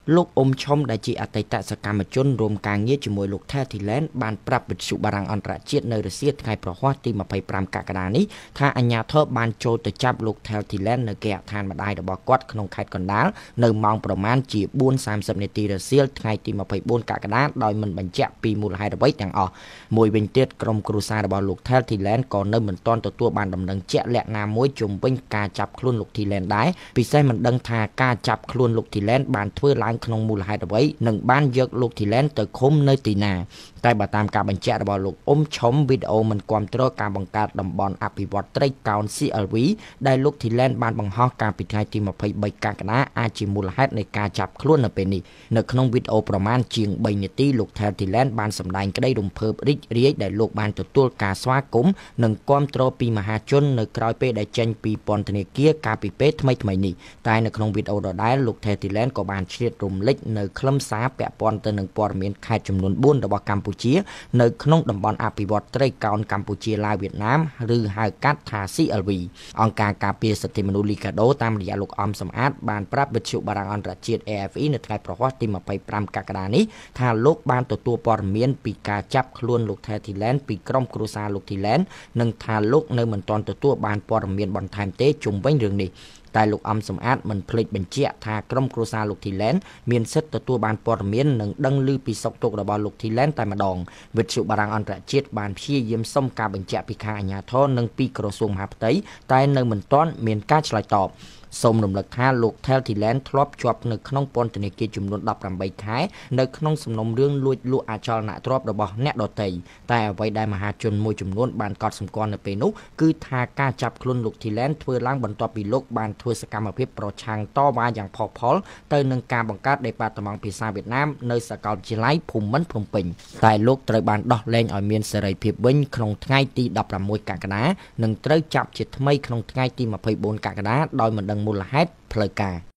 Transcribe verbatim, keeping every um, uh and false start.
លោកអ៊ុំឆុំដែលជាអតីតសកម្មជនរួមការងារជាមួយលោក Thailand បានប្រាប់វិទ្យុបារាំងអន្តរជាតិនៅរុស្ស៊ីថ្ងៃប្រហ័សទីยี่สิบห้ากក្កដានេះថាអាជ្ញាធរបានចូលទៅចាប់លោក Thailand នៅគេហដ្ឋានម្ដាយរបស់គាត់ក្នុងខេត្តកណ្ដាលនៅម៉ោងប្រមាណជាbốn giờ ba mươiនាទីរសៀលថ្ងៃទីยี่สิบ四កក្កដាដោយមិនបញ្ជាក់ពីមូលហេតុអ្វីទាំងអស់មួយវិញទៀតក្រុមគ្រួសាររបស់លោក Thailand ក៏នៅមិនទាន់ទទួលបានដំណឹងជាក់លាក់ណាមួយជុំវិញការចាប់ខ្លួនលោក Thailand ដែរពិសេសមិនដឹងថាការចាប់ខ្លួនលោក Thailand បានធ្វើឡើងក្នុងមូលហេតុអ្វីនិងបានយកលោក Thailand ទៅឃុំនៅទីណាតែបើតាមការបញ្ជាក់របស់លោកអ៊ុំឆុំវីដេអូមិនគាំទ្រការបង្កើតតំបន់អភិវឌ្ឍត្រីកោណ C L V ដែលលោក Thailand បានបង្ហោះកាលពីថ្ងៃទីยี่สิบสามកក្កដាអាចជាមូលហេតុនៃការចាប់ខ្លួននៅពេលនេះនៅក្នុងវីដេអូប្រមាណជាង3នាទីលោក Thailand បានសម្ដែងក្តីរំភើបរីករាយដែលលោកបានទទួលការស្វាគមន៍និងគាំទ្រពីមហាជននៅក្រៅពេលដែលចេញពីពន្ធនាគារកាលពីពេលថ្មីៗនេះតែនៅក្នុងវីដេអូដដែលលោក Thailand ក៏បានឆ្លៀតរំលេចនៅខ្លឹមសារពាក់ព័ន្ធទៅនឹងព័ត៌មានខេត្តចំនួនbốnរបស់កម្ពុជានៅក្នុងតំបន់អភិវឌ្ឍត្រីកោណកម្ពុជាឡាវវៀតណាមឬហៅកាត់ថា C L V អង្គការការពារសិទ្ធិមនុស្សលីកាដូតាមរយៈលោកអំសំអាតបានប្រាប់វិទ្យុបារាំងអន្តរជាតិ A F E នៅថ្ងៃប្រហ័សទីยี่สิบห้ากក្កដានេះថាលោកបានទទួលព័ត៌មានពីការចាប់ខ្លួនលោក Thailand ពីក្រុមគ្រួសារលោក Thailand និងថាលោកនៅមិនទាន់ទទួលបានព័ត៌មានបន្ថែមទេជុំវិញរឿងនេះតែលោកអំសំអាតមិនភ្លេចបញ្ជាក់ថាក្រុមគ្រួសារលោក Thailand មានសិទ្ធិទទួលបានព័ត៌មាននិងដឹងឮពីសុខទុក្ខរបស់លោក Thailand តែម្ដងវិទ្យុបារាំងអន្តរជាតិបានព្យាយាមសុំការបញ្ជាក់ពីខាងអាជ្ញាធរនិងពីក្រសួងមហាផ្ទៃតែនៅមិនទាន់មានការឆ្លើយតបសូមរំលឹកថាលោក Thailand ធ្លាប់ជាប់នៅក្នុងពន្ធនាគារចំនួនeighteenខែនៅក្នុងសំណុំរឿងលួចលក់អចលនទ្រព្យរបស់អ្នកដទៃតែអ្វីដែលមហាជនមួយចំនួនបានកត់សម្គាល់នៅពេលនោះគឺថាការចាប់ខ្លួនលោក Thailand ធ្វើឡើងបន្ទាប់ពីលោកបានធ្វើសកម្មភាពប្រឆាំងតវ៉ាយ៉ាងផុសផុលទៅនឹងការបង្កើតដេប៉ាតឺម៉ង់ភាសាវៀតណាមនៅសាកលវិទ្យាល័យភូមិន្ទភ្នំពេញតែលោកត្រូវបានដោះលែងឲ្យមានសេរីភាពវិញក្នុងថ្ងៃទី16កក្កដានិងត្រូវចាប់ជាថ្មីក្នុងថ្ងៃទីยี่สิบสี่កក្កដាដោយមិនដឹងមូលហេតុផ្លូវការ